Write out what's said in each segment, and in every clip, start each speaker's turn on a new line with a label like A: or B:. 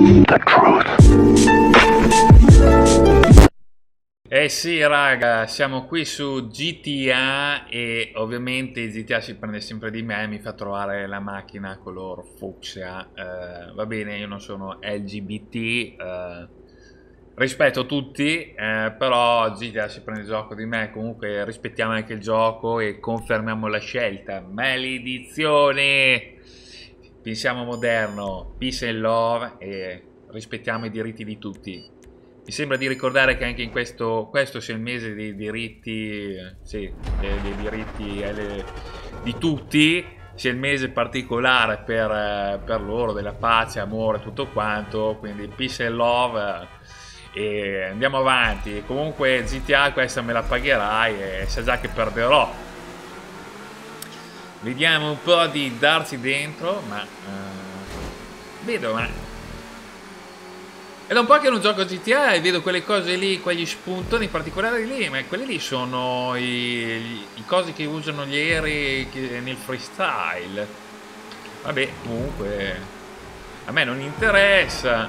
A: The truth.
B: Eh sì raga, siamo qui su GTA e ovviamente GTA si prende sempre di me, mi fa trovare la macchina color fucsia. Va bene, io non sono LGBT, rispetto tutti, però GTA si prende gioco di me. Comunque rispettiamo anche il gioco e confermiamo la scelta. Maledizione! Pensiamo moderno, peace and love e rispettiamo i diritti di tutti. Mi sembra di ricordare che anche in questo sia il mese dei diritti, sì, dei diritti di tutti, sia il mese particolare per loro, della pace, amore, tutto quanto, quindi peace and love, e andiamo avanti. Comunque GTA questa me la pagherai e sa già che perderò. Vediamo un po' di darsi dentro, ma vedo, ma è da un po' che non gioco a GTA e vedo quelle cose lì, quegli spuntoni particolari lì, ma quelli lì sono i cosi che usano gli aerei nel freestyle. Vabbè, comunque a me non interessa.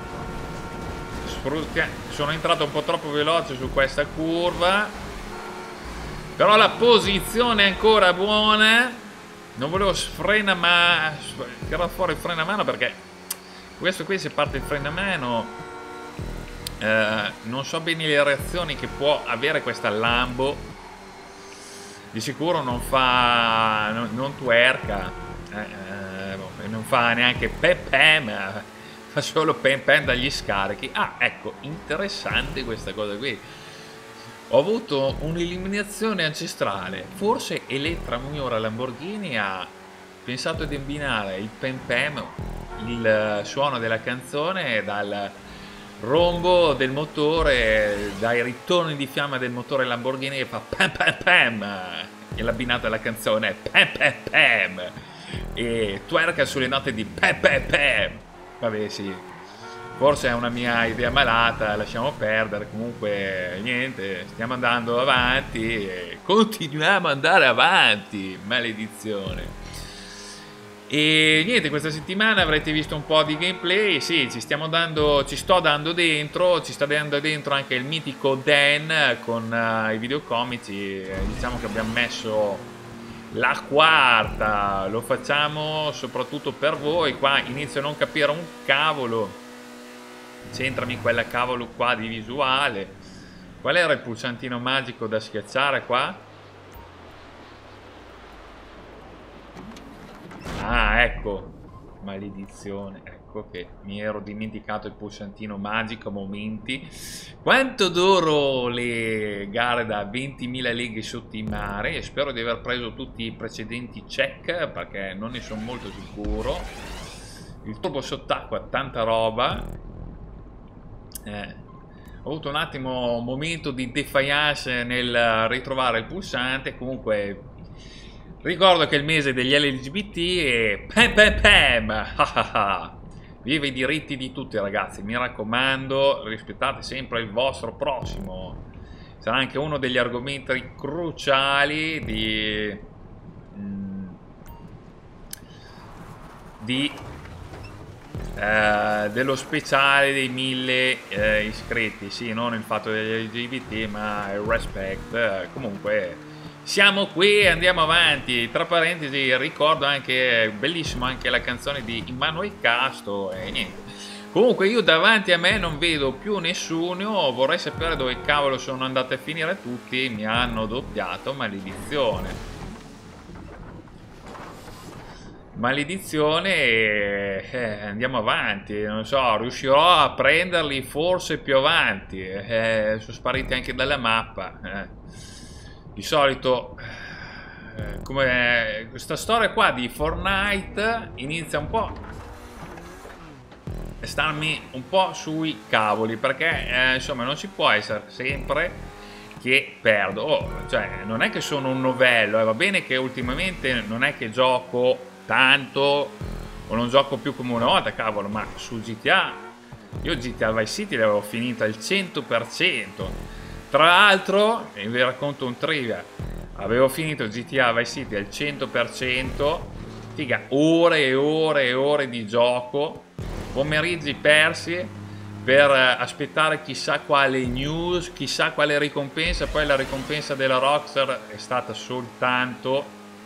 B: Sono entrato un po' troppo veloce su questa curva, però la posizione è ancora buona. Non volevo tirare fuori il freno a mano, perché questo qui, se parte il freno a mano, non so bene le reazioni che può avere questa Lambo. Di sicuro non twerka, non fa neanche pem pem, fa solo pem pem dagli scarichi. Ah, ecco, interessante questa cosa qui. Ho avuto un'illuminazione ancestrale. Forse Elettra Migliora Lamborghini ha pensato di abbinare il pem pem, il suono della canzone, dal rombo del motore, dai ritorni di fiamma del motore Lamborghini che fa pam pam pam, e l'abbinata alla canzone pam pam pam e twerka sulle note di pam pam pam. Vabbè, sì, forse è una mia idea malata, lasciamo perdere. Comunque niente, stiamo andando avanti e continuiamo ad andare avanti, maledizione. E niente, questa settimana avrete visto un po' di gameplay. Sì, ci sto dando dentro, ci sta dando dentro anche il mitico Dan con i videocomici. Diciamo che abbiamo messo la quarta, lo facciamo soprattutto per voi. Qua inizio a non capire un cavolo, centrami quella cavolo qua di visuale. Qual era il pulsantino magico da schiacciare qua? Ah, ecco, maledizione, ecco che mi ero dimenticato il pulsantino magico a momenti. Quanto adoro le gare da 20.000 leghe sotto il mare, e spero di aver preso tutti i precedenti check, perché non ne sono molto sicuro. Il turbo sott'acqua, tanta roba. Ho avuto un attimo un momento di defiance nel ritrovare il pulsante. Comunque ricordo che è il mese degli LGBT e pam pam pam. Viva i diritti di tutti, ragazzi, mi raccomando, rispettate sempre il vostro prossimo. Sarà anche uno degli argomenti cruciali dello speciale dei 1000 iscritti. Sì, non il fatto degli LGBT, ma il respect. Comunque siamo qui e andiamo avanti. Tra parentesi, ricordo anche, bellissimo anche la canzone di Immanuel Casto. E niente, comunque io davanti a me non vedo più nessuno. Vorrei sapere dove cavolo sono andati a finire tutti. Mi hanno doppiato, maledizione. Maledizione, e andiamo avanti. Non so, riuscirò a prenderli forse più avanti. Sono spariti anche dalla mappa. Di solito, come questa storia qua di Fortnite inizia un po' a starmi un po' sui cavoli, perché insomma non si può essere sempre che perdo. Cioè, non è che sono un novello, va bene che ultimamente non è che gioco tanto o non gioco più come una volta, cavolo, ma su GTA io GTA Vice City l'avevo finita al 100%. Tra l'altro, vi racconto un trivia, avevo finito GTA Vice City al 100%, figa, ore e ore e ore di gioco, pomeriggi persi per aspettare chissà quale news, chissà quale ricompensa. Poi la ricompensa della Rockstar è stata solo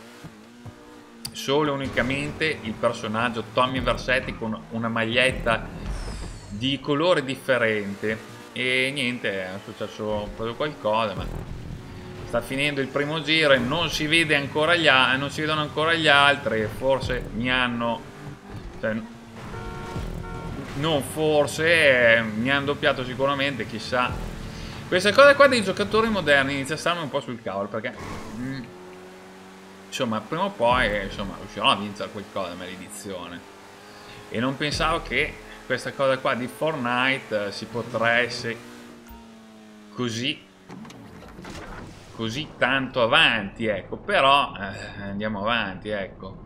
B: e unicamente il personaggio Tommy Vercetti con una maglietta di colore differente. E niente, è successo proprio qualcosa, ma sta finendo il primo giro e non si vedono ancora gli altri. Forse mi hanno, cioè, non forse, mi hanno doppiato sicuramente, chissà. Questa cosa qua dei giocatori moderni inizia a starmi un po' sul cavolo, perché insomma prima o poi riuscirò a vincere qualcosa, maledizione. E non pensavo che questa cosa qua di Fortnite si potesse così tanto avanti, ecco. Però andiamo avanti, ecco.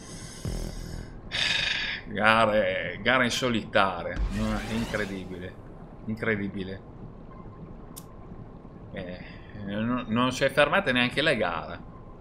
B: Gare in solitaria, è incredibile, incredibile. Non si è fermata neanche la gara.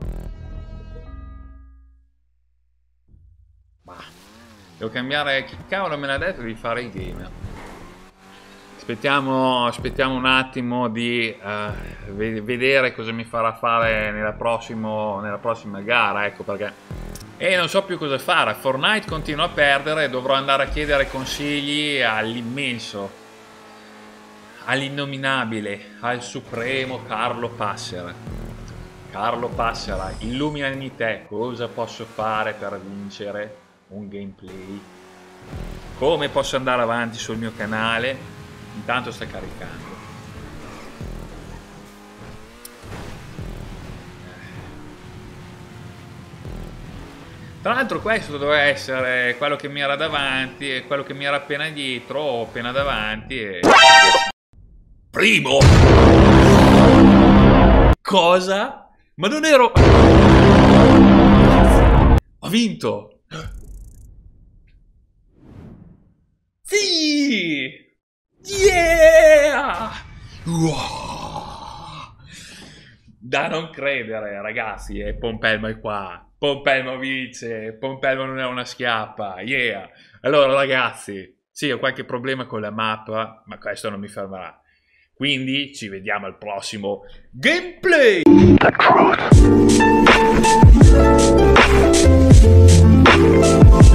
B: Bah, devo cambiare. Chi cavolo me l'ha detto di fare il gamer? Aspettiamo un attimo di vedere cosa mi farà fare nella prossima gara, ecco, perché non so più cosa fare. Fortnite continua a perdere, dovrò andare a chiedere consigli all'immenso, all'innominabile, al supremo Carlo Passera. Carlo Passera, illuminami te, cosa posso fare per vincere un gameplay? Come posso andare avanti sul mio canale? Intanto sta caricando. Tra l'altro questo doveva essere quello che mi era davanti e quello che mi era appena dietro o appena davanti e... Primo! Cosa? Ma non ero... Ho vinto! Sì! Yeah! Wow! Da non credere, ragazzi, Pompelmo è qua. Pompelmo vince, Pompelmo non è una schiappa, yeah! Allora, ragazzi, sì, ho qualche problema con la mappa, ma questo non mi fermerà. Quindi ci vediamo al prossimo gameplay! The